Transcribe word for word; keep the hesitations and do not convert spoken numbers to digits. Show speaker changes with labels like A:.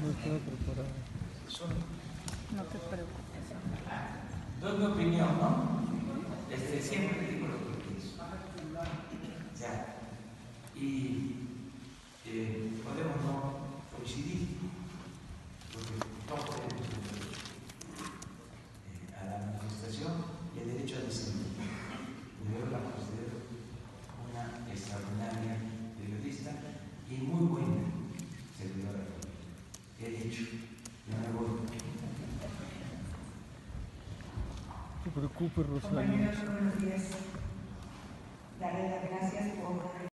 A: No estaba preparado.
B: No te preocupes.
C: Doy mi opinión, ¿no? Este, siempre digo lo que pienso. Ya. Y eh, podemos no coincidir, porque todos tenemos derecho eh, a la manifestación y el derecho a disentir. Yo la considero una extraordinaria periodista y muy buena servidora pública. He dicho, yo me voy.
A: No te preocupes, Rosario.
D: Compañeros, buenos días. Darle las gracias por